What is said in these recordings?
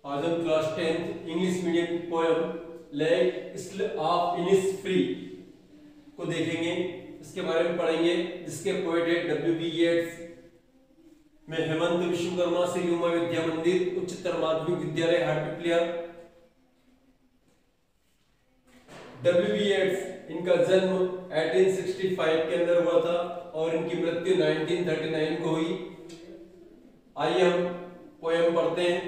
आज हम class 10th English medium poem land of Innisfree को देखेंगे। इसके बारे में पढ़ेंगे, जिसके पोएट है W.B. येट्स। में हेमंत विश्वकर्मा श्री उमा विद्या मंदिर उच्चतर माध्यमिक विद्यालय हाटपिपलिया। W.B. येट्स, इनका जन्म 1865 के अंदर हुआ था और इनकी मृत्यु 1939 को हुई। आइए हम पोएम पढ़ते हैं।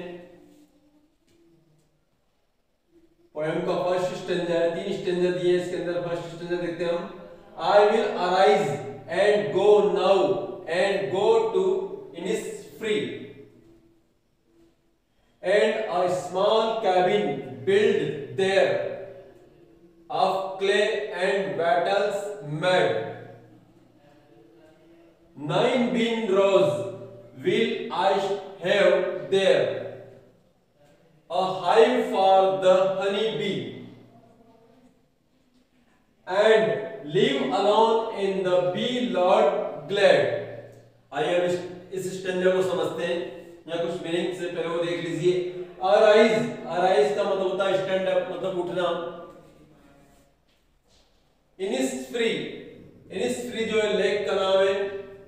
पोएम का फर्स्ट स्टेंजा है, 3 स्टेंजा दिए इसके अंदर। फर्स्ट स्टेंजा देखते हैं हम। I will arise and go now and go to Innisfree, and a small cabin built there of clay and wattles made. 9 bean rows will I have there, a hive for the honey bee, and live alone in the bee lord glad. आइए हम इस stanza को समझते हैं। यहाँ कुछ meaning से पहले वो देख लीजिए। अराइज, अराइज का मतलब होता है स्टैंड अप, मतलब उठना। इनिसफ्री, इनिसफ्री जो है लेक का नाम है।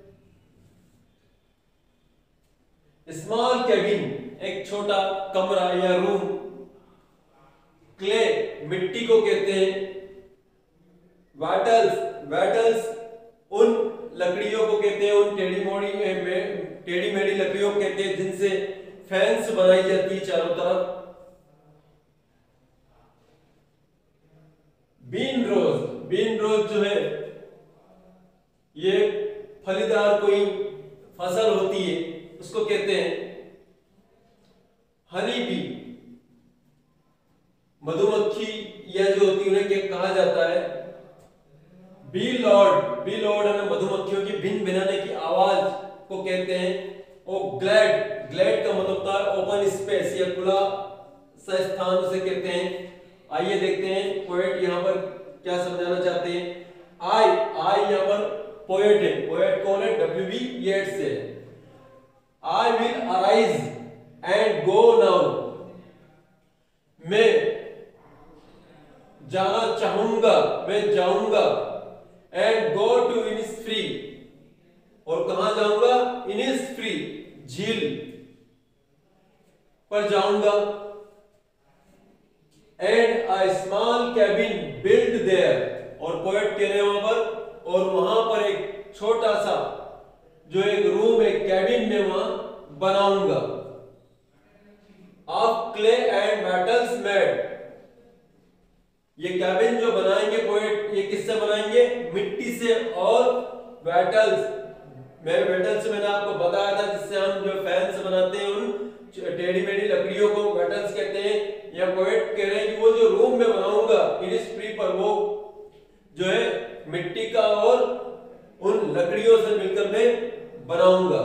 स्मॉल कैबिन, एक छोटा कमरा या रूम। क्ले, मिट्टी को कहते हैं। वाटल्स, वाटल्स उन लकड़ियों को कहते हैं, उन टेढ़ी मेढ़ी लकड़ियों को कहते हैं जिनसे फैंस बनाई जाती है चारों तरफ। बीन रोज, बीन रोज जो है ये फलीदार कोई फसल होती है, उसको कहते हैं। हनी बी, मधुमक्खी या जो होती है उन्हें क्या कहा जाता है। बी लॉर्ड, बी लॉर्ड है मधुमक्खियों की भिन भिनाने की आवाज को कहते हैं। और ग्लैड, ग्लैड का मतलब होता है ओपन स्पेस या खुला सा स्थान, उसे कहते हैं। आइए देखते हैं पोएट यहाँ पर क्या समझाना चाहते हैं। आई, आई यहाँ पर पोएट है। पोएट कौन है? W.B. येट्स है। I will arise and go now, मैं जाना चाहूंगा, मैं जाऊंगा। एंड गो टू इनिसफ्री, और कहां जाऊंगा? इनिसफ्री, झील पर जाऊंगा। And a small cabin build there, और पोएट कह रहे हैं वहां पर, और वहां पर एक छोटा सा जो एक रूम, एक कैबिन में वहां बनाऊंगा। Of clay and metals made, ये कैबिन जो बनाएंगे पोएट, ये किससे बनाएंगे? मिट्टी से और वेटल्स। वेटल्स मैंने आपको बताया था, जिससे हम जो फैंस बनाते हैं, उन टेढ़ी मेढ़ी लकड़ियों को वेटल्स कहते हैं। या पोएट कह रहे हैं कि वो जो रूम में बनाऊंगा इनिसफ्री पर, वो जो है मिट्टी का और उन लकड़ियों से मिलकर मैं बनाऊंगा।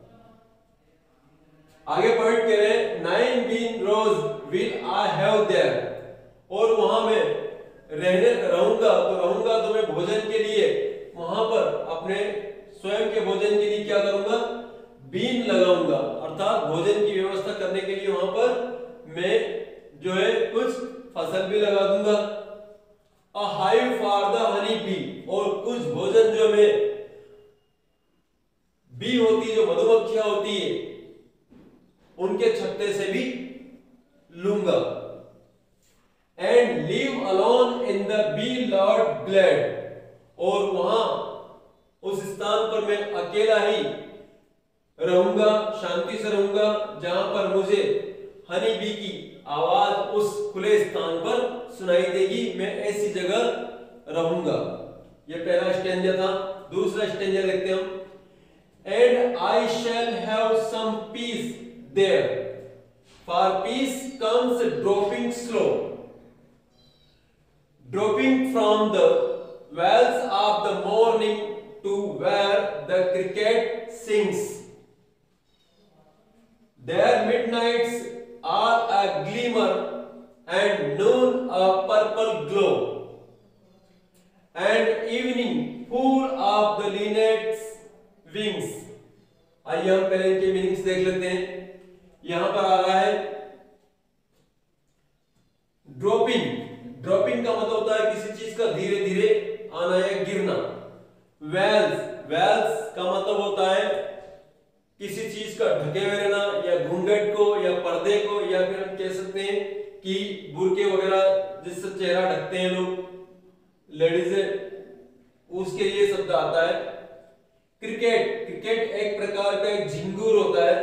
आगे पोएट कह रहे हैं 9 bean rows will I have there, और वहां मैं रहूंगा तो मैं भोजन के लिए वहां पर अपने स्वयं के भोजन के लिए क्या करूंगा? बीन लगाऊंगा, अर्थात भोजन की व्यवस्था करने के लिए वहां पर मैं जो है कुछ फसल भी लगा दूंगा। A hive for the honey bee, और कुछ भोजन जो मैं बी होती, जो मधुमक्खियां होती है, उनके छत्ते से भी लूंगा। And live alone in the bee loud glade, और वहां उस स्थान पर मैं अकेला ही रहूंगा, शांति से रहूंगा, जहां पर मुझे हनी बी की आवाज उस खुले स्थान पर सुनाई देगी। मैं ऐसी जगह रहूंगा। यह पहला स्टेंजा था। दूसरा स्टेंजा देखते हैं हम। And I shall have some peace there, for peace comes dropping slow, dropping from the wells of the morning to where the cricket sings. Their midnights are a glimmer and noon a purple glow, and evening full of the linnet's wings. आइए हम पहले इनके meanings देख लेते हैं। यहां पर आ रहा है का ढके हुए रहना या घूंघट को या पर्दे को, या फिर हम कह सकते हैं कि बुर्के वगैरह जिससे चेहरा ढकते हैं लोग लेडीज, उसके लिए शब्द आता है क्रिकेट। क्रिकेट एक प्रकार का एक झिंगुर होता है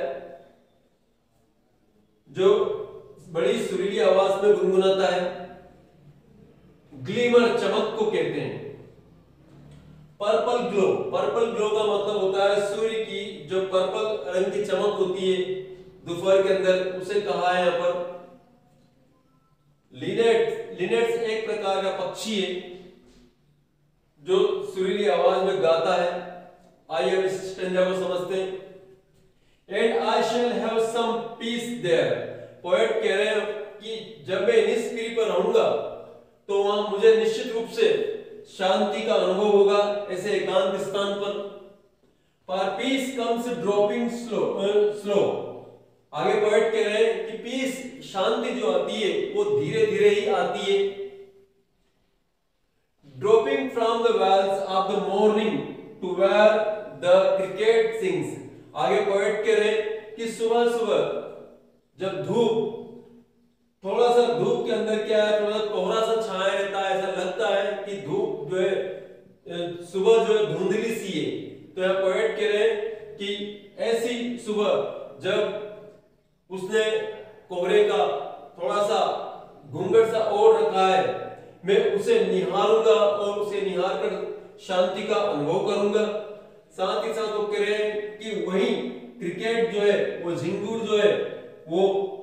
जो बड़ी सुरीली आवाज में गुनगुनाता है। ग्लीमर चमक को कहते हैं। पर्पल ग्लो, पर्पल ग्लो का मतलब होता है सूर्य की जो पर्पल रंग की चमक होती है दोपहर के अंदर, उसे कहा है यहाँ पर। लिनेट, लिनेट्स एक प्रकार का पक्षी है जो सुरीली आवाज में गाता है। आइए हम इस स्टैंजा को समझते हैं। And I shall have some peace there. Poet कह रहे हैं कि जब मैं निष्क्रिय पर रहूंगा तो वहां मुझे निश्चित रूप से शांति का अनुभव होगा, ऐसे एकांत स्थान पर। For peace comes dropping slow. आगे पोएट कह रहे हैं कि पीस, शांति जो आती है वो धीरे धीरे ही आती है। Dropping from the wells of the morning to where the cricket sings. आगे पोएट कह रहे हैं कि सुबह सुबह जब धूप, थोड़ा सा धूप के अंदर क्या है, थोड़ा कोहरा सा छाया रहता है, ऐसा लगता है कि धूप जो है सुबह जो है धुंधली सी है। तो यह पोएट कह रहे हैं कि ऐसी सुबह जब उसने कोहरे का थोड़ा सा घूंघट सा ओढ़ रखा है, मैं उसे निहारूंगा और उसे निहार कर शांति का अनुभव करूंगा। साथ ही साथ वो कह रहे हैं कि वही क्रिकेट जो है, वो झिंगुर जो है, वो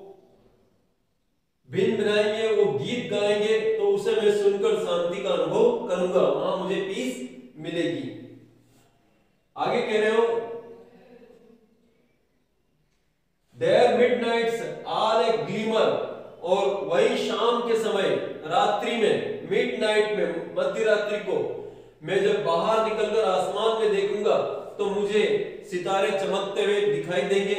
भिन बनाएंगे, वो गीत गाएंगे, तो उसे मैं सुनकर शांति का अनुभव करूंगा, वहां मुझे पीस मिलेगी। आगे कह रहे हो there midnights are a glimmer, और वही शाम के समय, रात्रि में, मिडनाइट में, मध्य रात्रि को मैं जब बाहर निकलकर आसमान में देखूंगा तो मुझे सितारे चमकते हुए दिखाई देंगे,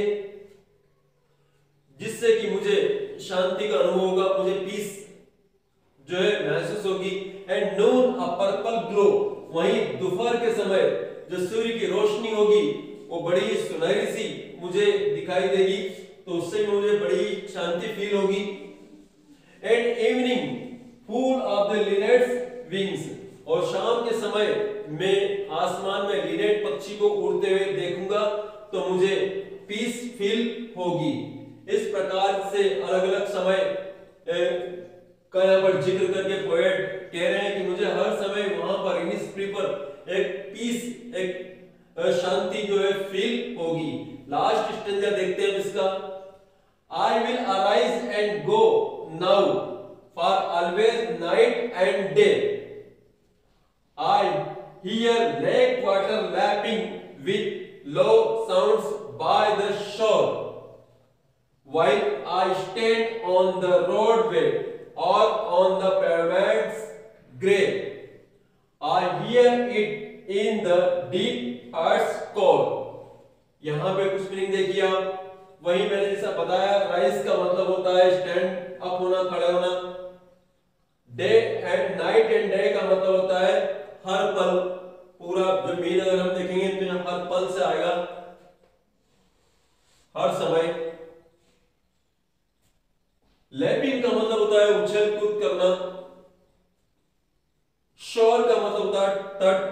जिससे कि मुझे शांति का अनुभव होगा, मुझे पीस जो है महसूस होगी। And noon a purple glow, वहीं दोपहर के समय जो सूर्य की रोशनी होगी वो बड़ी सुनहरी सी मुझे दिखाई देगी, तो उससे मुझे बड़ी शांति फील होगी। And evening full of the linnet's wings, और शाम के समय मैं आसमान में लिनेट पक्षी को उड़ते हुए देखूंगा तो मुझे पीस फील होगी। इस प्रकार से अलग अलग समय का यहाँ पर जिक्र करके पोएट कह रहे हैं कि मुझे हर समय वहां पर इनिस्प्री पर एक पीस, एक शांति जो है फील होगी। लास्ट स्टेंजा देखते हैं इसका। I will arise and go now for always night and day. I hear lake water lapping with low sounds by the shore, while I stand on the roadway or on the pavements grey. I hear it in the deep earth's core. यहाँ पे कुछ meaning देखिए आप। वही मैंने जैसा बताया, rise का मतलब होता है स्टैंड अप होना, खड़े होना। Day and night and day का मतलब होता है हर पल, पूरा जो मीन अगर हम देखेंगे तो यहाँ हर पल से आएगा, हर समय। लैपिंग का मतलब होता है उछल कूद करना। शोर का मतलब होता है तट।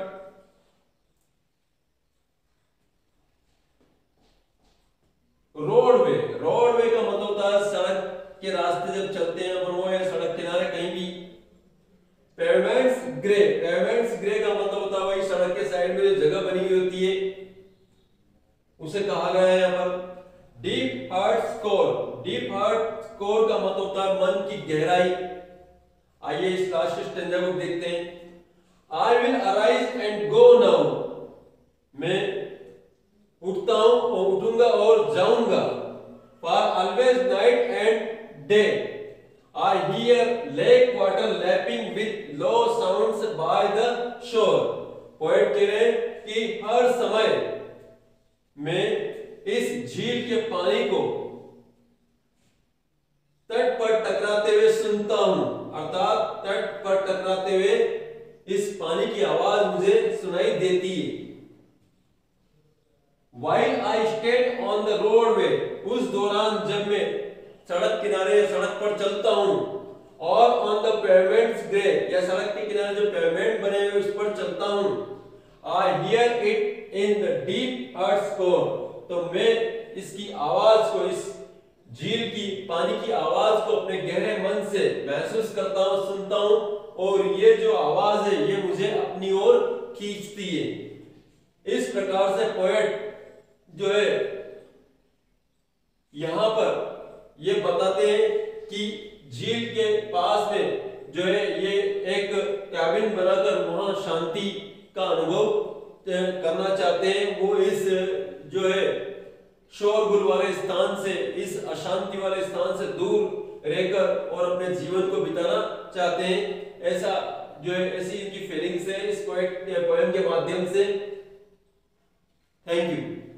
रोडवे, रोडवे का मतलब होता है सड़क के रास्ते जब चलते हैं अपन, वो है सड़क किनारे कहीं भी। पेवमेंट्स ग्रे, पेवमेंट्स ग्रे का मतलब होता है वही सड़क के साइड में जो जगह बनी हुई होती है, उसे कहा गया है यहाँ पर। Deep heart's core, deep heart's core का मतलब होता है मन की गहराई। आइए इस लास्ट स्टेंजा को देखते हैं। I will arise and go now, मैं उठता हूं और उठूंगा और जाऊंगा। For always night and day I hear lake water lapping with low sounds by the shore. Poet कह रहे हैं कि हर समय मैं इस झील के पानी को तट पर टकराते हुए सुनता हूं, अर्थात तट पर टकराते हुए इस पानी की आवाज मुझे सुनाई देती है। While I stayed on the roadway, उस दौरान जब मैं सड़क किनारे सड़क पर चलता हूँ, और on the pavements grey, या सड़क के किनारे जो पेवमेंट बने हुए उस पर चलता हूँ, I hear it in the deep earth's core, तो मैं इसकी आवाज को, इस झील की पानी की आवाज को अपने गहरे मन से महसूस करता हूँ, सुनता हूँ, और ये जो आवाज है ये मुझे अपनी ओर खींचती है। इस प्रकार से पोएट जो है यहां पर ये बताते हैं कि झील के पास में जो है ये एक कैबिन बनाकर वहां शांति का अनुभव करना चाहते हैं। वो इस जो है शोरगुल वाले स्थान से, इस अशांति वाले स्थान से दूर रहकर और अपने जीवन को बिताना चाहते हैं। ऐसा जो है ऐसी इनकी फीलिंग्स है इस पोएम के माध्यम से। Thank you.